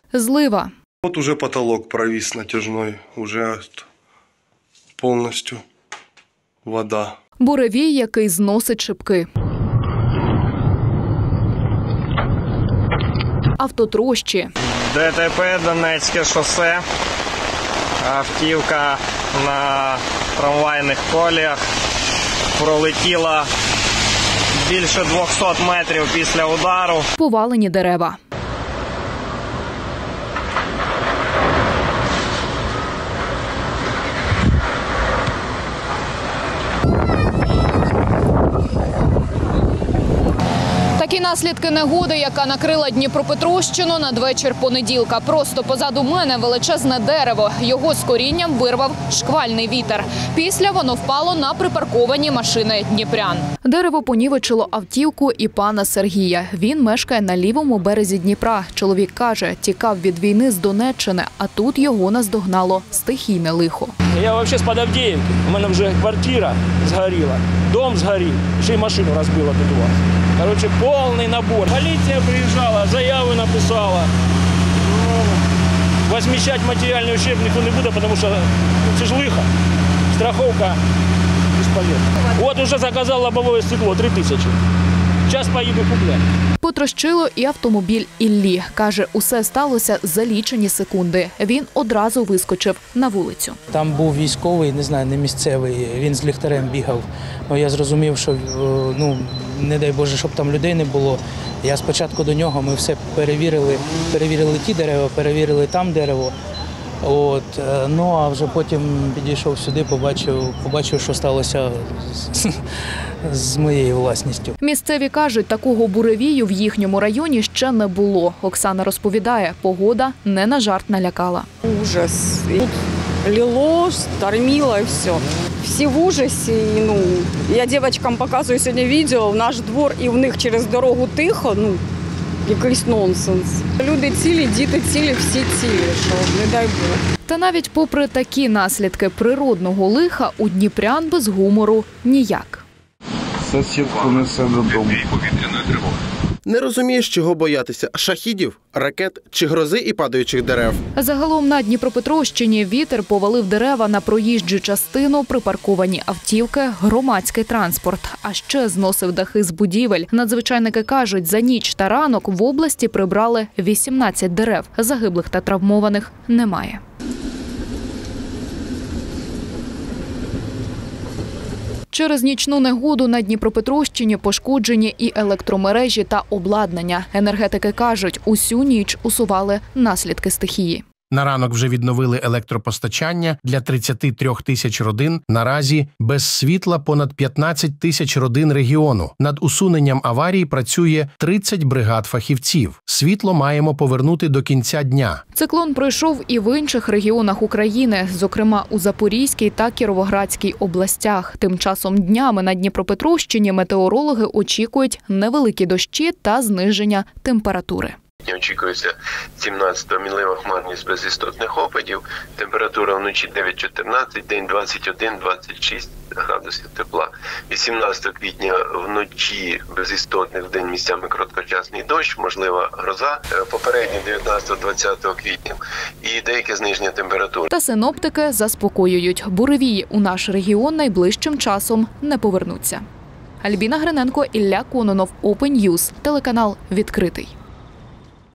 Злива. Вот уже потолок провис натяжной, уже повністю вода. Буревій, який зносить шибки. Автотрощі. ДТП, Донецьке шосе. Автівка на трамвайних коліях пролетіла більше 200 метрів після удару. Повалені дерева. Такі наслідки негоди, яка накрила Дніпропетровщину надвечір понеділка. Просто позаду мене величезне дерево. Його з корінням вирвав шквальний вітер. Після воно впало на припарковані машини дніпрян. Дерево понівечило автівку і пана Сергія. Він мешкає на лівому березі Дніпра. Чоловік каже, тікав від війни з Донеччини, а тут його наздогнало стихійне лихо. Я взагалі з-під Авдіївки. У мене вже квартира згоріла, дом згорів, ще й машину розбила тут у вас. Короче, повний набор. Поліція приїжджала, заяви написала. Возмещать матеріальний ущерб ніхто не буде, тому що це ж лихо. Страховка безполезна. От уже заказав лобове стекло 3000. Зараз поїду купляти. Потрощило і автомобіль Іллі. Каже, усе сталося за лічені секунди. Він одразу вискочив на вулицю. Там був військовий, не знаю, не місцевий, він з ліхтарем бігав. Я зрозумів, що, не дай Боже, щоб там людей не було. Я спочатку до нього, ми все перевірили ті дерева, перевірили там дерево. А вже потім підійшов сюди, побачив, що сталося з моєю власністю. Місцеві кажуть, такого буревію в їхньому районі ще не було. Оксана розповідає, погода не на жарт налякала. Ужас. Лило, штормило и все. Всі в ужасі. Я дівчатам показую сьогодні відео, в наш двор і в них через дорогу тихо. Якийсь нонсенс. Люди цілі, діти цілі, всі цілі, що не дай Бог. Та навіть попри такі наслідки природного лиха у дніпрян без гумору ніяк. Сусідку несе додому. Не розумієш, чого боятися – шахідів, ракет чи грози і падаючих дерев. Загалом на Дніпропетровщині вітер повалив дерева на проїжджу частину, припарковані автівки, громадський транспорт. А ще зносив дахи з будівель. Надзвичайники кажуть, за ніч та ранок в області прибрали 18 дерев. Загиблих та травмованих немає. Через нічну негоду на Дніпропетровщині пошкоджені і електромережі та обладнання. Енергетики кажуть, усю ніч усували наслідки стихії. На ранок вже відновили електропостачання для 33 тисяч родин. Наразі без світла понад 15 тисяч родин регіону. Над усуненням аварії працює 30 бригад фахівців. Світло маємо повернути до кінця дня. Циклон пройшов і в інших регіонах України, зокрема у Запорізькій та Кіровоградській областях. Тим часом днями на Дніпропетровщині метеорологи очікують невеликі дощі та зниження температури. Очікується 17-го мінлива хмарність без істотних опадів, температура вночі 9-14, день 21-26 градусів тепла. 18 квітня вночі без істотних, в день місцями короткочасний дощ, можлива гроза, попередній 19-20 квітня і деяке зниження температури. Та синоптики заспокоюють, буревії у наш регіон найближчим часом не повернуться. Альбіна Гриненко, Ілля Кононов, Open News, телеканал «Відкритий».